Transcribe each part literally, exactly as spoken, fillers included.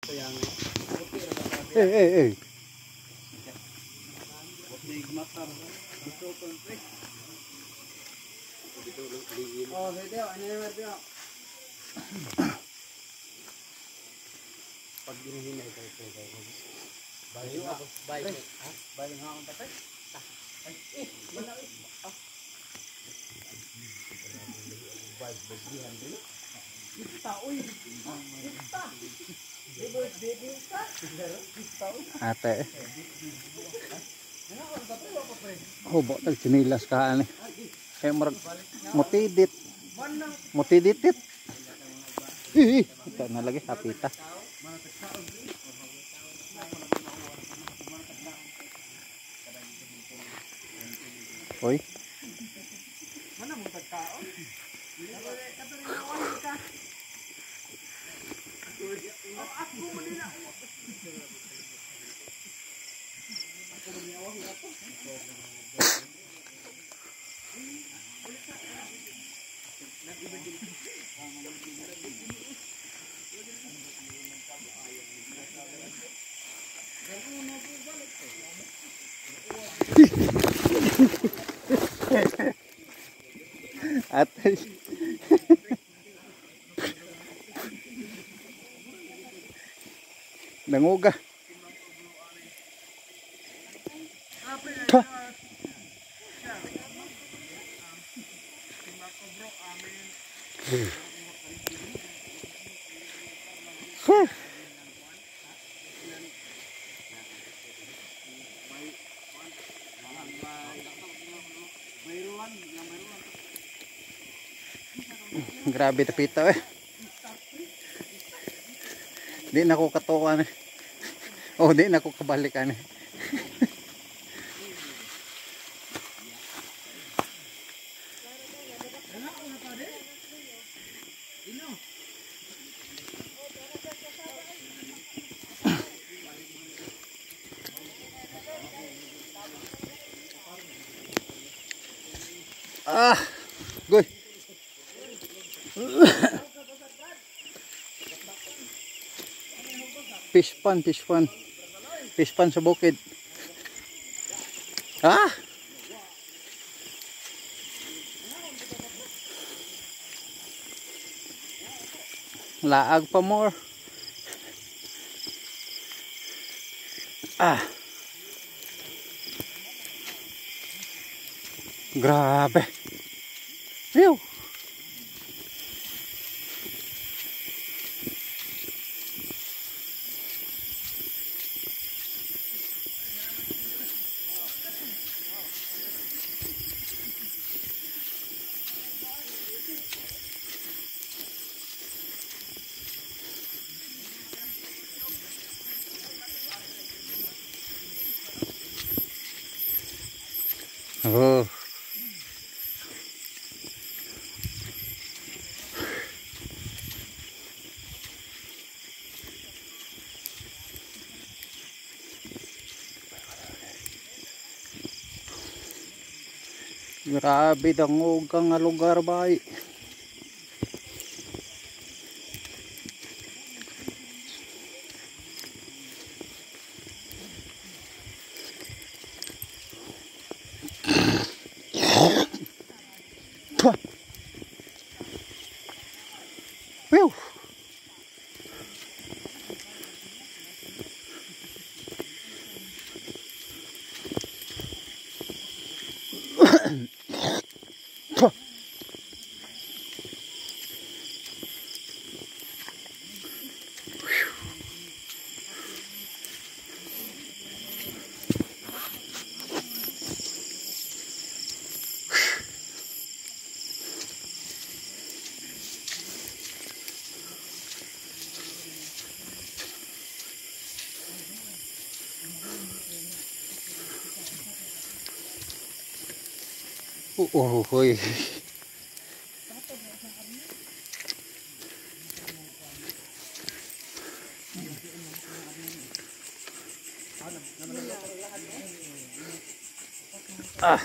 Eh, eh, eh. Oh, video, ano yung video? Pag ginihinay kayo kayo kayo. Bayo ako. Bayo. Ha? Bayo nga akong tapos. Ay, eh, malaki. Ah. Bayo, bagihan din. Kita, uy. Kita. Dito, dito ka. Kita, uy. Ate. Hubo, nagsinilas ka ani. Kaya marag motidit. Motiditit. Ih, ito na lagi hapita. Oy. Mana mo tagkaon? Ako mo nila. Ate. Nanguga. Pa. Huh. Grabe tapita eh. Di na ako katuwa eh. Oh, di na ako kabalikan eh. Ah, goy. Fish pan, fish pan. Fish pan sa bukid. Ah! Laag pa more. Ah. Grabe. Phew. Oh. Grabe dangog kang lugar bay. Whew. Oh, oh, hoy. Ah.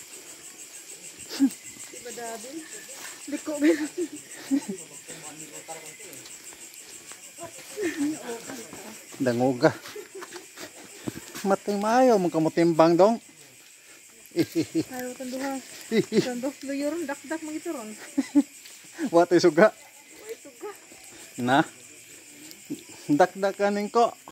Liko ba? Danguga. Mating maayo mo kamutimbang dong. Ayaw tanduha. Tanduh luyor dak-dak magito ron. Watoy suga. Ay suga. Na. Dak-dak kaning ko.